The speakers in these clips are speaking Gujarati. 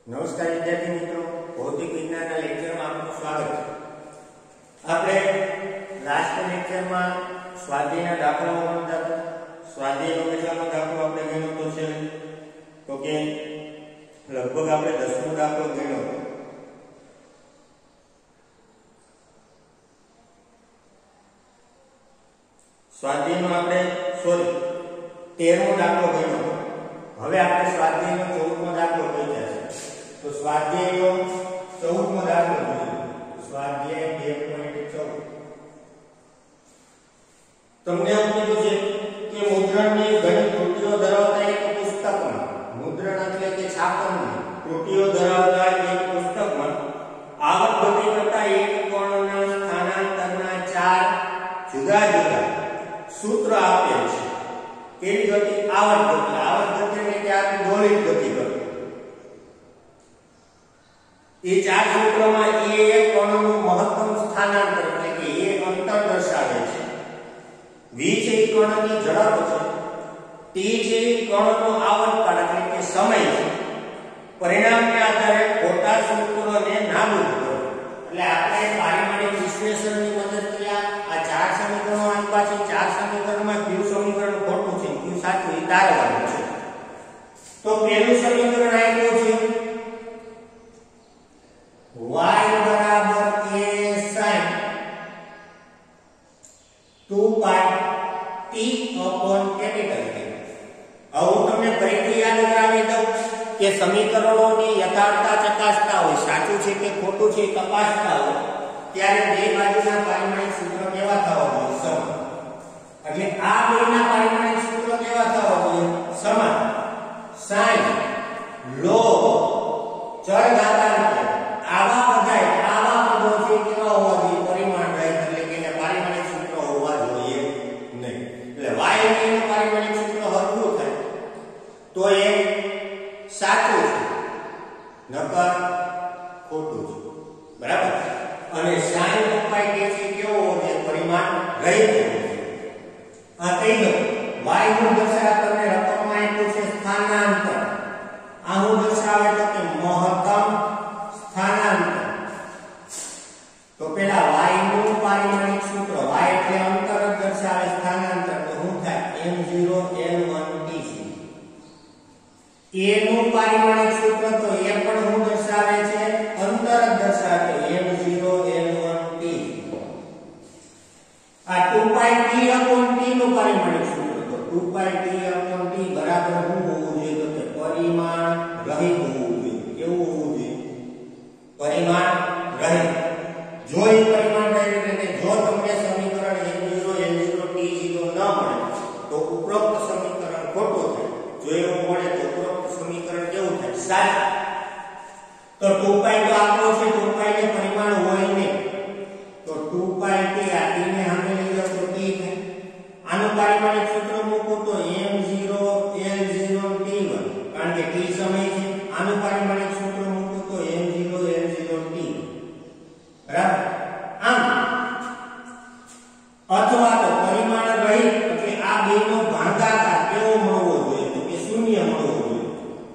નમસ્કાર વિદ્યાર્થી મિત્રો, ભૌતિક વિજ્ઞાનના લેક્ચરમાં આપનું સ્વાગત છે। આપણે લાસ્ટ લેક્ચરમાં સ્વાધ્યાયના દાખલાઓ ગણતા હતા। સ્વાધ્યાયનો કેટલામો દાખલો આપણે ગણ્યો તો છે તો કે લગભગ આપણે 10મો દાખલો ગણ્યો હતો। સ્વાધ્યાયનો આપણે 13મો દાખલો ગણ્યો હતો। હવે આપણે સ્વાધ્યાયનો 14મો દાખલો જોઈ જશે। तो स्वाध्याय 14मो दाखलो જોઈએ। स्वाध्याय 2.14 તમને એવું કીધું છે કે મુદ્રણની ઘણી ત્રુટીઓ ધરાવતા એક પુસ્તકમાં મુદ્રણ એટલે કે છાપવાની ત્રુટીઓ ધરાવતા એક પુસ્તકમાં આવર્ત ગતિ કરતા એક કોણના સ્થાનાંતરના 4 જુદા જુદા સૂત્ર આપેલ છે। કેવી ગતિ? આવર્ત ગતિ એટલે કે આ દોલિત ગતિ કરતા ये 4 सूत्रों में एक कोणનું મહત્તમ સ્થાનાંતર એટલે કે એ અંતર દર્શાવે છે। v છે એ કોણની ઝડપ છે, t છે એ કોણનો આવર્તકાળ એટલે કે સમય છે। પરિણામને આધારે ખોટા સૂત્રોને નાબૂદ કરો એટલે આપણે પારિમાણિક વિશ્લેષણની મદદથી આ 4 સમીકરણો આપ્યા છે। 4 સમીકરણમાં કયું સમીકરણ ખોટું છે કયું સાચું એ તારવાનું છે। તો પહેલું સમીકરણ આપ્યું છે y बराबर a sin 2 pi t upon capital T। अब હું તમને ફરીથી યાદ કરાવી દઉં કે સમીકરણોની યથાર્થતા ચકાસતા હોય, સાચું છે કે ખોટું છે તપાસતા હોય ત્યારે બે બાજુના પારિમાણિક સૂત્ર કેવા થવા જોઈએ? સમાન। એટલે આ બેના પારિમાણિક સૂત્ર કેવા થવા જોઈએ? સમાન। sin log ચર ઘાતાંક આવા પદો છે કેવા હોવા જોઈએ? પરિમાણ રહિત એટલે કે એને પારિમાણિક સૂત્ર હોવા જોઈએ નહીં। એટલે y નું પારિમાણિક સૂત્ર હરખું થાય તો એ સાચું છે નકર ખોટું છે, બરાબર। અને sin ઉપાય કે છે કેવો હોવો જોઈએ? પરિમાણ રહિત હોવો જોઈએ। આ કહી દો y નું દર્શાવે તમને રકમમાં આપ્યું છે સ્થાનાંતર, આ હું દર્શાવે તો કે મહત્તમ સ્થાનાંતર। तो पहला y નું પારિમાણિક સૂત્ર y એટલે અંતર દર્શાવે સ્થાનાંતર તો શું થાય? m0 l1 tc। a નું પારિમાણિક સૂત્ર તો એ પણ શું દર્શાવે છે? અંતર દર્શાવે m0 l1 tc। આ 2π t upon t નું પારિમાણિક સૂત્ર તો 2π t upon t બરાબર શું હોવું જોઈએ? તો કે પરિમાણ રહિત હોવું જોઈએ। કેવું હોવું જોઈએ? પરિમાણ રહિત। જો એ પરિમાણ રહિત એટલે કે જો તમને સમીકરણ m0 l0 t0 ન મળે તો ઉપરોક્ત સમીકરણ ખોટું થાય। જો એવું મળે તો ઉપરોક્ત સમીકરણ કેવું થાય? સાચું। તો 2π તો આપણો છે, 2π ને પરિમાણ હોય નહીં તો 2π t આ t ને સામે લઈ જાવ તો t થાય। આનું પારિમાણિક સૂત્ર મૂકો તો m0 l0 t1 કારણ કે t સમય છે। આનું પારિમાણિક સૂત્ર મૂકો તો m0 l0 t, બરાબર। આમ અથવા તો પરિમાણ રહિત એટલે આ બેનો ભાગાકાર કેવો મળવો જોઈએ? તો કે શૂન્ય મળવો જોઈએ।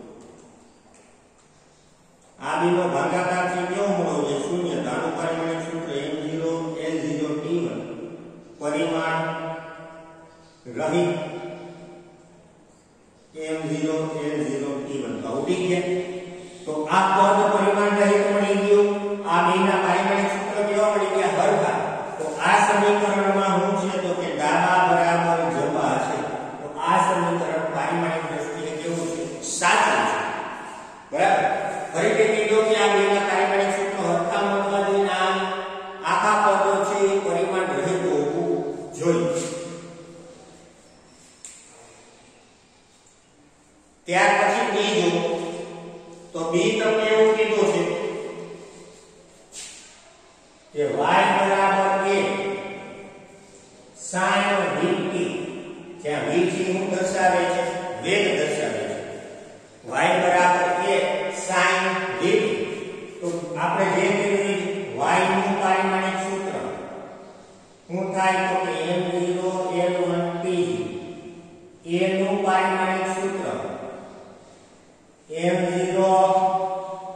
આ બેનો ભાગાકાર છે કેવો મળવો જોઈએ? શૂન્ય। તો આનું પારિમાણિક સૂત્ર m0 l0 t1 પરિમાણ રહિત m0 l0 t1 તો ઉડી ગયા। તો આ પદ પરિમાણ રહિત મળી ગયું। આ બેના પારિમાણિક સૂત્ર કેવા મળી ગયા? હરખા। તો આ સમીકરણમાં શું છે? તો કે ડાબા બરાબર જમા છે। તો આ સમીકરણ પારિમાણિક દ્રષ્ટિએ કેવું છે? સાચું છે, બરાબર। ફરીથી કીધું કે આ બેના પારિમાણિક સૂત્ર હરખા મળવા જોઈએ। આ આખા પદો છે એ પરિમાણ રહિત હોવું જોઈએ। ત્યાર પછી બીજું તો બી તમને એવું કીધું છે કે y બરાબર a sin vt, જ્યાં v છે શું દર્શાવે છે? વેગ દર્શાવે છે। y બરાબર a sin vt તો આપણે જે કીધું y નું પારિમાણિક સૂત્ર શું થાય? તો કે m0 l1 t। a નું પારિમાણિક સૂત્ર m0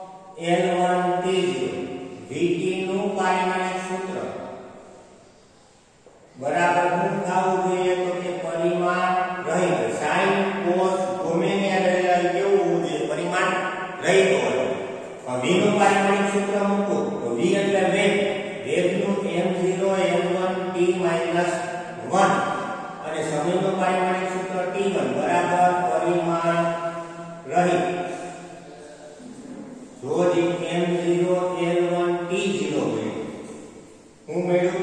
રહિત હોવાથી. v નું પારિમાણિક સૂત્ર મૂકો તો v એટલે વેગ, વેગનું m0l1 t - 1 અને સમયનું પારિમાણિક સૂત્ર t1 બરાબર પરિમાણ રહિત. જો m0l1 t0 મળ્યું, હું મળ્યું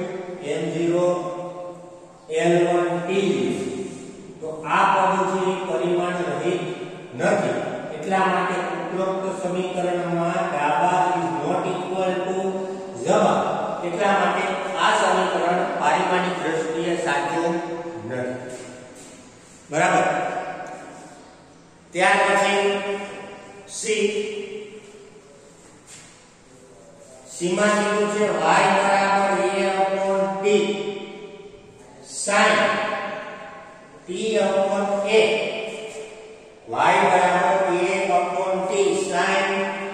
m0l1 t0, તો આ પદ છે પરિમાણ રહિત નથી. એટલા માટે ઉપરોક્ત સમીકરણમાં ડાબા ઇઝ નોટ ઇક્વલ ટુ જવાબ. એટલા માટે આ સમીકરણ પારિમાણિક દ્રષ્ટિએ સાચું નથી. બરાબર. ત્યાર પછી સી, સીમા કીધું છે y બરાબર a/t sin t/a, y બરાબર a/t sin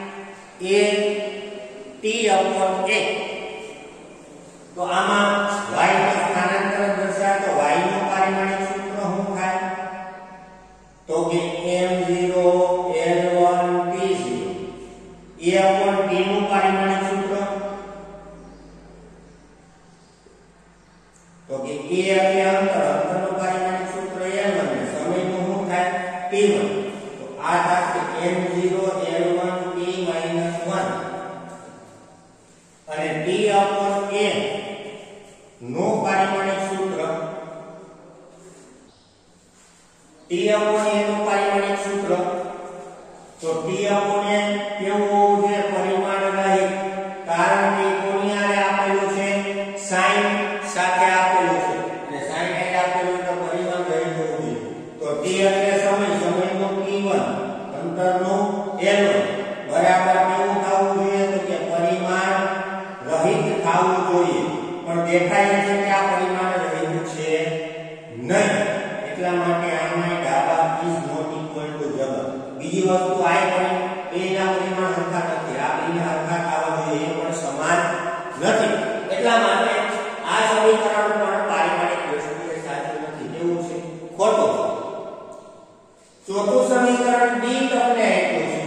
a t/a. તો આમાં y નું સ્થાનાંતર દર્શાવે તો y નું પારિમાણિક સૂત્ર શું થાય? તો કે m0l1 t0 a/t નું પારિમાણિક સૂત્ર તો કે a એટલે અંતર, અંતરનું પારિમાણિક સૂત્ર l1 ને સમયનું શું થાય t1. તો આ થશે m0l1 t - 1 અને t/a નું પારિમાણિક સૂત્ર t/a નું પારિમાણિક સૂત્ર તો t/a કેવું હોવું જોઈએ? પરિમાણ રહિત. કારણ કે કોની આરે આપેલું છે? sin સાથે આપેલું છે અને sin આરે આપેલું તો પરિમાણ રહિત હોવું જોઈએ. તો t એટલે સમય, સમયનું t1 અંતરનું l1 બરાબર કેવું થવું જોઈએ? તો કે પરિમાણ રહિત થવું જોઈએ. પણ દેખાય છે કે આ પરિમાણ રહિત છે નહીં. એટલા માટે આમાં ડાબા ઇઝ નોટ ઇક્વલ ટુ જવાબ. બીજી વસ્તુ આ પણ બેના પરિમાણ સરખા નથી. આ બેના સરખા થવા જોઈએ, એ પણ સમાન નથી. એટલા માટે આ સમીકરણ પણ પારિમાણિક દ્રષ્ટિએ સાચું નથી. કેવું છે? ખોટું છે. ચોથું સમીકરણ ડી તમને આપ્યું છે.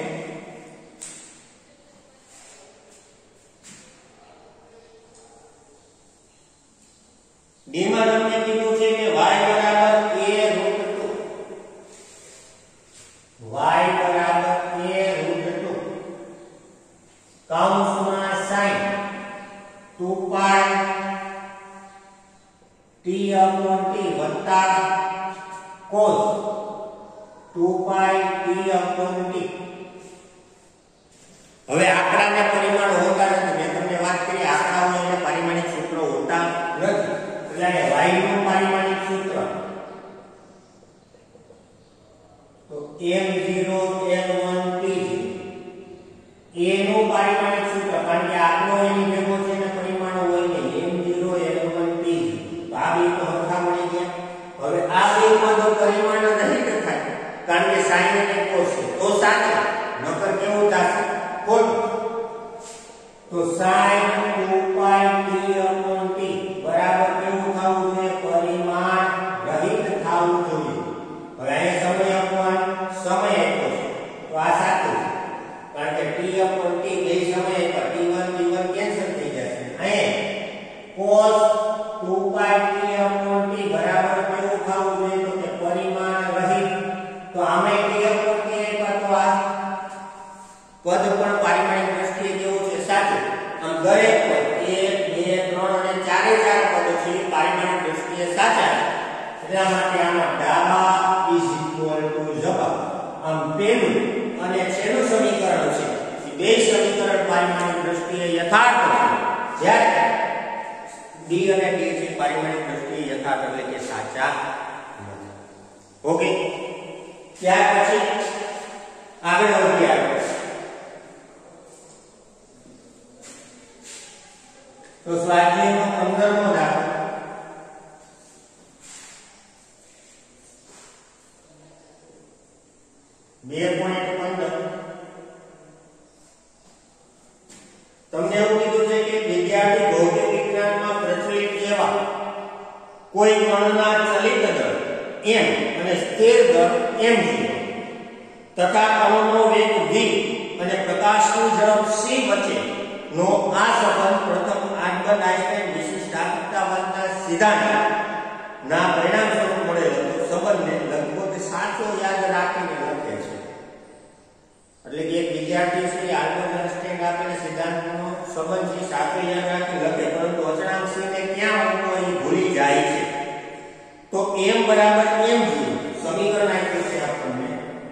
ડી માં તમને કીધું છે કે y બરાબર a√2, y બરાબર a√2 કૌંસમાં sin 2π t/t વત્તા cos 2π t/t. હવે આંકડાને પરિમાણ હોતા નથી. મેં તમને વાત કરી આંકડાઓને એને પારિમાણિક સૂત્રો હોતા નથી. એટલે y નું પારિમાણિક સૂત્ર તો m0l1 t0, a નું પારિમાણિક સૂત્ર કારણ કે આંકડો એની ભેગો છે ને પરિમાણો હોય નહીં, m0l1 t0. તો આ બે તો હરખા મળી ગયા. હવે આ બે પદો પરિમાણ રહિત થાય કારણ કે sin અને cos છે તો સાચું, નકર કેવું થશે? ખોટું. તો sin 2π t/t બરાબર કેવું થવું જોઈએ? પરિમાણ રહિત થવું જોઈએ. હવે અહીંયા સમય આપવાનો, સમય આપ્યો છે તો આ સાચું છે કારણ કે t/t બે સમય પર t1 કેન્સલ થઈ જશે. અહીંયા cos 2π t/t બરાબર કેવું થવું જોઈએ? તો કે પરિમાણ રહિત. તો આમાં t/t પર તો આ પદ પણ પારિમાણિક દ્રષ્ટિએ કેવું છે? સાચું. આમ દરેક પદ 1 2 3 અને ચારે ચાર પદો છે પારિમાણિક દ્રષ્ટિએ સાચા છે. એટલા માટે આમાં ડાબા ઇઝ ઇક્વલ ટુ જવાબ. આમ પહેલું અને છેલ્લું સમીકરણ છે એ બે સમીકરણ પારિમાણિક દ્રષ્ટિએ યથાર્થ છે, જ્યારે ડી અને ડી છે પારિમાણિક દ્રષ્ટિએ યથાર્થ એટલે કે સાચા નથી. ઓકે. ત્યાર પછી આગળ વધીએ આપણે. તો સ્વાધ્યાયનો 15મો દાખલો. તમને એવું કીધું છે કે વિદ્યાર્થી ભૌતિક વિજ્ઞાનમાં પ્રચલિત એવા કોઈ કણના ચલિત દળ m અને સ્થિર દળ m0 તથા કણનો વેગ v અને પ્રકાશની ઝડપ c વચ્ચેનો આ સંબંધ પ્રથમ આલ્બર્ટ આઇન્સ્ટાઈન વિશિષ્ટાંકતાવાદના સિદ્ધાંતના પરિણામ સ્વરૂપ મળેલો સંબંધને લગભગ સાચો યાદ રાખીને લખે છે. એટલે કે એક વિદ્યાર્થી છે આલ્બર્ટ આઇન્સ્ટાઈન આપેલા સિદ્ધાંતનો સંબંધ છે સાચો યાદ રાખીને લખે, પરંતુ અચળાંક c ને ક્યાં મૂકવો એ ભૂલી જાય છે. તો m બરાબર m0 સમીકરણ આપ્યું છે આપણને.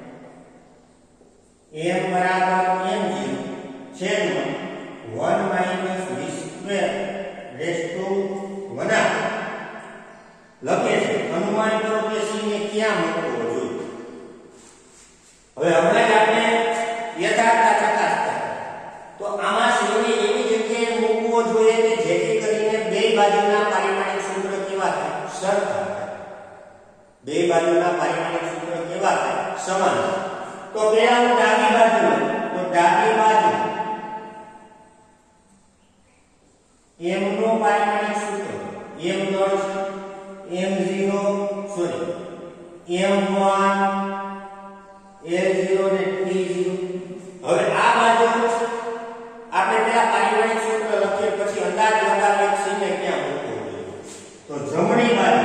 m બરાબર m0 છેદમાં 1 minus v square raise to 1 લખે છે. અનુમાન કરો કે c ને ક્યાં મૂકવો જોઈએ. હવે હમણાં જ આપણે યથાર્થતા ચકાસતા, તો આમાં c ને એવી જગ્યાએ મૂકવો જોઈએ કે જેથી કરીને બે બાજુના પારિમાણિક સૂત્ર કેવા થાય? સરખા થાય. બે બાજુના પારિમાણિક સૂત્ર કેવા થાય? સમાન. તો પેલા હું ડાબી બાજુ તો ડાબી બાજુ m નું પારિમાણિક સૂત્ર m0 m0 sorry m1 l0 ને t0. હવે આ બાજુ આપણે પેલા પારિમાણિક સૂત્ર લખીએ પછી અંદાજ લગાવીએ c ને ક્યાં મૂકવો જોઈએ. તો જમણી બાજુ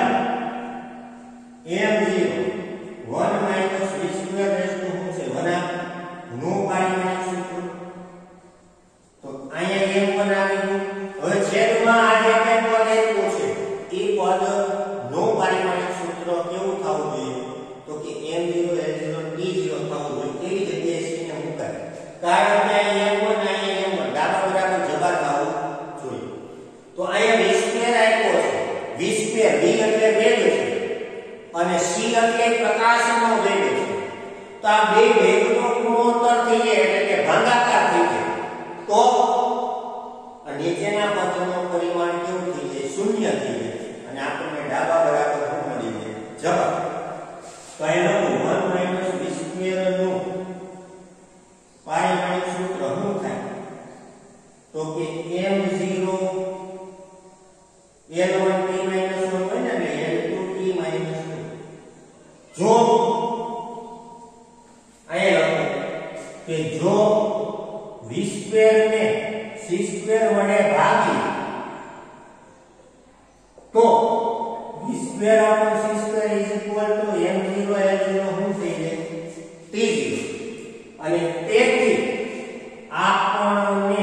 m0 1 minus v square raise to શું છે 1 નું પારિમાણિક સૂત્ર. તો અહીંયા m1 આવી ગયું. હવે છેદમાં આ જે કંઈ પદ આપ્યું છે એ પદ નું પારિમાણિક સૂત્ર કેવું થવું જોઈએ? તો કે m0 l0 t0 થવું જોઈએ. એવી જગ્યાએ c ને મુકાય, કારણ કે અહીંયા m1 અહીંયા m1 ડાબા બરાબર જબા થવું જોઈએ. તો અહીંયા v સ્ક્વેર આપ્યો છે. v સ્ક્વેર v એટલે વેગ છે અને c એટલે પ્રકાશનો વેગ છે. તો આ બે વેગનો ગુણોત્તર થઈ જાય એટલે કે ભાગાકાર થઈ જાય. તો નીચેના પદનું પરિમાણ કેવું થઈ જાય? શૂન્ય થઈ જાય અને આપણને ડાબા બરાબર શું મળી જાય? જવાબ. તો અહીંયા 1 માઈનસ v સ્ક્વેર નું પારિમાણિક સૂત્ર શું થાય? તો કે m0 l1 t - 1 હોય ને l2 t - 2. જો અહીંયા લખો કે જો v સ્ક્વેર ને c સ્ક્વેર વડે ભાગી તો v સ્ક્વેર upon c સ્ક્વેર is equal to m0 l0 શું થઈ જાય? t0. અને તેથી આપણને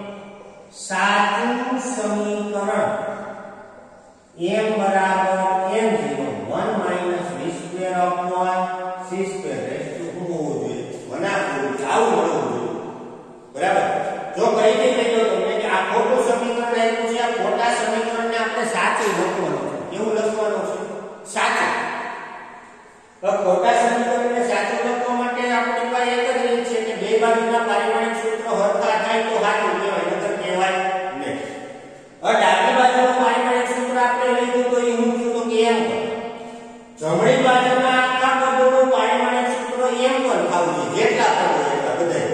સાચું સમીકરણ m બરાબર m0 1 minus v square upon c square raise to શું હોવું જોઈએ? 1 આવું મળવું જોઈએ. બરાબર. જો કહી દે તો તમને કે આ ખોટું સમીકરણ આપ્યું છે, આ ખોટા સમીકરણને આપણે સાચું લખવાનું છે. કેવું લખવાનું છે? સાચું. તો ખોટા સમીકરણને સાચું લખવા માટે આપણી પાસે એક જ રીત છે કે બે બાજુના પારિમાણિક સૂત્ર સરખા થાય તો સાચું કહેવાય, નકર કહેવાય નહીં. હવે ડાબી બાજુનું પારિમાણિક સૂત્ર આપણે લીધું તો એ શું થયું? તો કે m1. જમણી બાજુના આખા પદોનું પારિમાણિક સૂત્ર m1 થવું જોઈએ. જેટલા પદો એટલા બધા.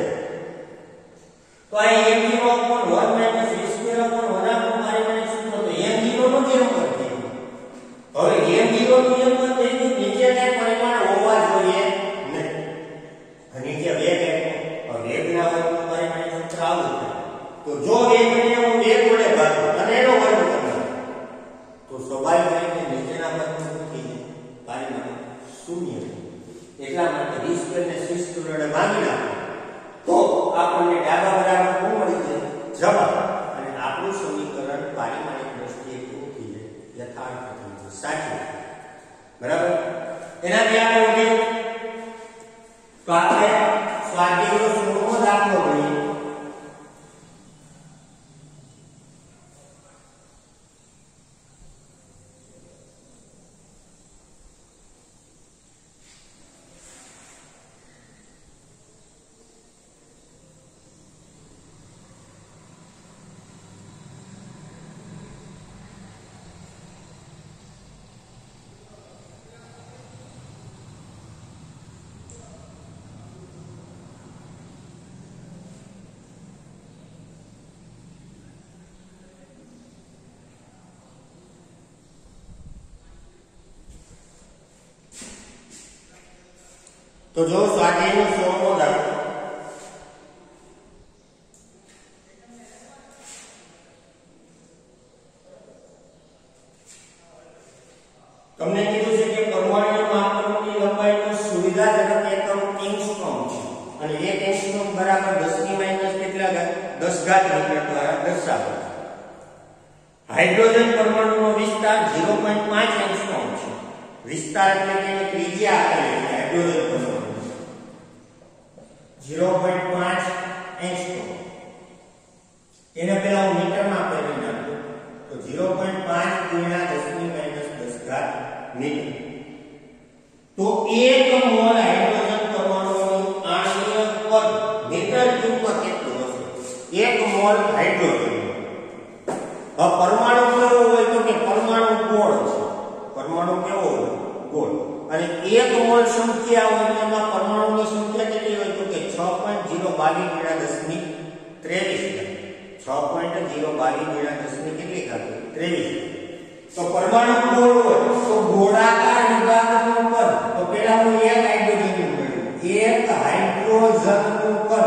તો આ m0 upon 1 minus v square upon 1 નું પારિમાણિક સૂત્ર તો m0 નું m1 થયું. હવે m0 નું m1 થયું, નીચે કઈ પરિમાણ હોવા જોઈએ નહીં. નીચે વેગ આપ્યો, વેગના વર્ગનું પારિમાણિક સૂત્ર આવું છે. તો જો વેગને હું વેગ વડે ભાગું અને એનો વર્ગ કરું તો સ્વાભાવિક રીતે નીચેના પદનું શું થઈ જાય? પારિમાણિક શૂન્ય. એટલા માટે v સ્ક્વેર ને c સ્ક્વેર વડે ભાગી નાખો તો આપણને ડાબા બરાબર શું મળી જાય? જવાબ. અને આપણું સમીકરણ પારિમાણિક દ્રષ્ટિએ કેવું થઈ જાય? યથાર્થ થઈ જાય, સાચું. બરાબર. એનાથી આગળ વધીએ તો આપણે સ્વાધ્યાયનો 16મો દાખલો ગણીએ. તો જો સ્વાધ્યાયનો 16મો દાખલો અને 1 એંગસ્ટ્રોમ બરાબર 10 ની માઈનસ કેટલા ઘાત 10 ઘાત મીટર દ્વારા દર્શાવો. હાઇડ્રોજન પરમાણુનો વિસ્તાર 0.5 એંગસ્ટ્રોમ છે. વિસ્તાર એટલે કે એની ત્રિજ્યા આપેલી છે હાઇડ્રોજન પરમાણુ 0.5 એંગસ્ટ્રોમ. એને પહેલા હું મીટરમાં ફેરવી નાખું તો 0.5 ગુણ્યા 10 ની માઈનસ 10 ઘાત મીટર. તો 1 મોલ હાઇડ્રોજન પરમાણુનું આણ્વીય કદ મીટર ક્યુબમાં કેટલું હશે? 1 મોલ હાઇડ્રોજન. હવે પરમાણુ કેવો હોય તો કે પરમાણુ ગોળ છે. પરમાણુ કેવો હોય? ગોળ. અને 1 મોલ સંખ્યા હોય તો એમાં પરમાણુની સંખ્યા કેટલી હોય તો કે 6.022 ગુણ્યા 10 ની 23. 6.022 ગુણ્યા 10 ની કેટલી ઘાત 23. તો પરમાણુ ગોળ હોય તો ગોળાકાર વિભાગનું કદ તો પહેલા હું એક હાઇડ્રોજનનું મેળવું. એક હાઇડ્રોજનનું કદ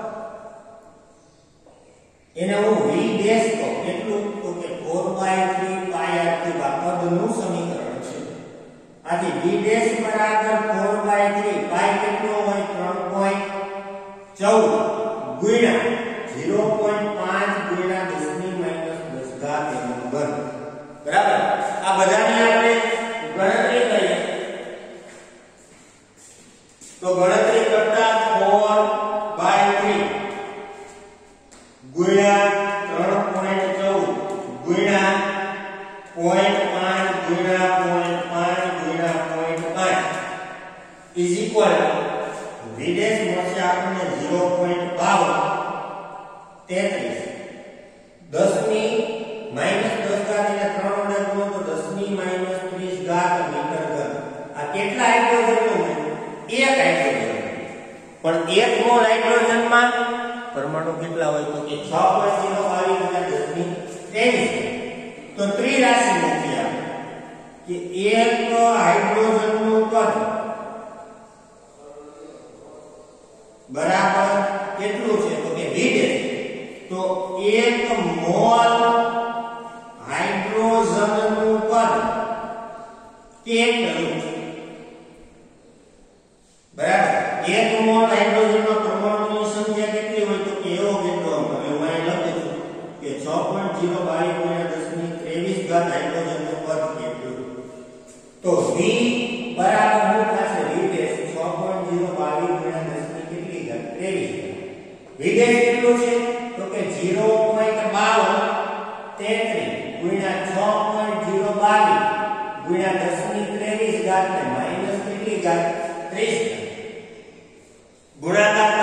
એને હું v ડેશ કહું. કેટલું તો કે 4/3 પાઈ r ક્યુબ આ કદનું સમીકરણ છે. આથી v ડેશ બરાબર 4/3 પાઈ કેટલો હોય 3.14 ગુણ્યા 0.5 ગુણ્યા 10 ની માઈનસ 10 ઘાત એનું ઘન. બરાબર. આ બધાની આપણે ગણતરી કરીએ તો ગણતરી કરતા 4/3 ગુણ્યા 3.14 ગુણ્યા 0.5 ગુણ્યા 0.5 ગુણ્યા 0.5 ઇઝ ઇક્વલ વિડેશ મળશે આપણને 0.52 33 10 ની માઈનસ 10 ઘાત એટલે 3 વડે ગુણો તો 10 ની માઈનસ 30 ઘાત મીટર ઘન. આ કેટલા હાઇડ્રોજનનું છે? એક હાઇડ્રોજન. પણ 1 મોલ હાઇડ્રોજનમાં પરમાણુ કેટલા હોય તો કે 6.022 ગુણ્યા 10 ની 23. તો ત્રિરાશિ મૂકી આપણે કે એક હાઇડ્રોજનનું કદ બરાબર કેટલું છે તો કે v ડેશ. તો 1 મોલ હાઇડ્રોજનનું કદ કેટલું છે? બરાબર. 1 મોલ હાઇડ્રોજનના પરમાણુની સંખ્યા કેટલી હોય તો કે એવો કેટલો હવે હું અહીં લખું છું કે 6.022 ગુણ્યા 10 ની 23 ઘાત હાઇડ્રોજનનું કદ કેટલું. તો v બરાબર શું થશે? v ડેશ 6.022 ગુણ્યા 10 ની કેટલી ઘાત 23. v ડેશ કેટલું છે તો કે 0.52 ગુણ્યા 6.022 ગુણ્યા 10 ની 23 ઘાત ને માઈનસ કેટલી ઘાત 30 ગુણાકાર